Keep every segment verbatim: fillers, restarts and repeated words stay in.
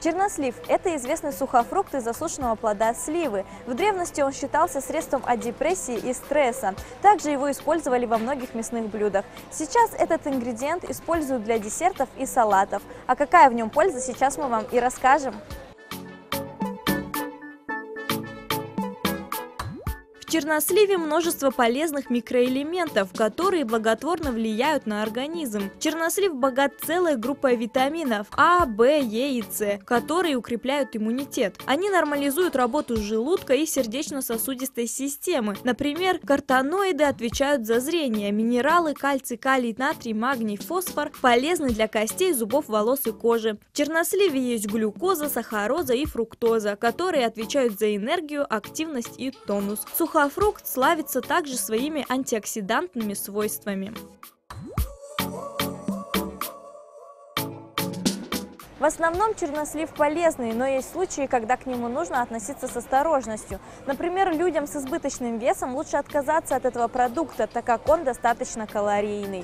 Чернослив – это известный сухофрукт из засушенного плода сливы. В древности он считался средством от депрессии и стресса. Также его использовали во многих мясных блюдах. Сейчас этот ингредиент используют для десертов и салатов. А какая в нем польза, сейчас мы вам и расскажем. В черносливе множество полезных микроэлементов, которые благотворно влияют на организм. Чернослив богат целой группой витаминов А, В, Е и С, которые укрепляют иммунитет. Они нормализуют работу желудка и сердечно-сосудистой системы. Например, каротиноиды отвечают за зрение, минералы кальций, калий, натрий, магний, фосфор полезны для костей, зубов, волос и кожи. В черносливе есть глюкоза, сахароза и фруктоза, которые отвечают за энергию, активность и тонус. Сухофрукт славится также своими антиоксидантными свойствами. В основном чернослив полезный, но есть случаи, когда к нему нужно относиться с осторожностью. Например, людям с избыточным весом лучше отказаться от этого продукта, так как он достаточно калорийный.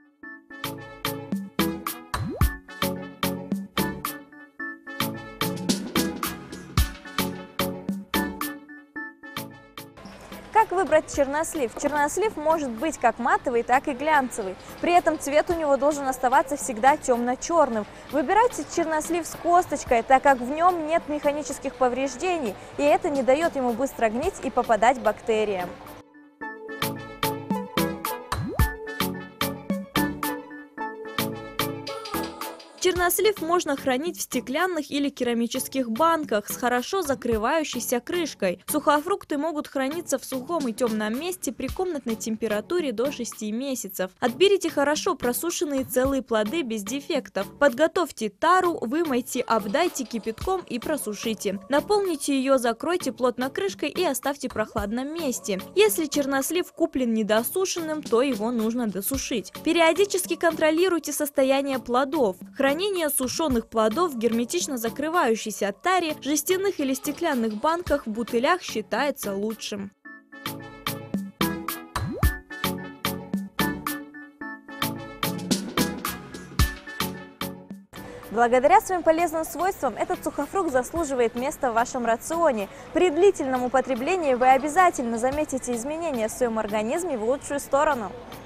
Как выбрать чернослив? Чернослив может быть как матовый, так и глянцевый. При этом цвет у него должен оставаться всегда темно-черным. Выбирайте чернослив с косточкой, так как в нем нет механических повреждений, и это не дает ему быстро гнить и попадать бактериям. Чернослив можно хранить в стеклянных или керамических банках с хорошо закрывающейся крышкой. Сухофрукты могут храниться в сухом и темном месте при комнатной температуре до шести месяцев. Отберите хорошо просушенные целые плоды без дефектов. Подготовьте тару, вымойте, обдайте кипятком и просушите. Наполните ее, закройте плотно крышкой и оставьте в прохладном месте. Если чернослив куплен недосушенным, то его нужно досушить. Периодически контролируйте состояние плодов. Хранение сушеных плодов в герметично закрывающейся таре, жестяных или стеклянных банках в бутылях считается лучшим. Благодаря своим полезным свойствам этот сухофрукт заслуживает места в вашем рационе. При длительном употреблении вы обязательно заметите изменения в своем организме в лучшую сторону.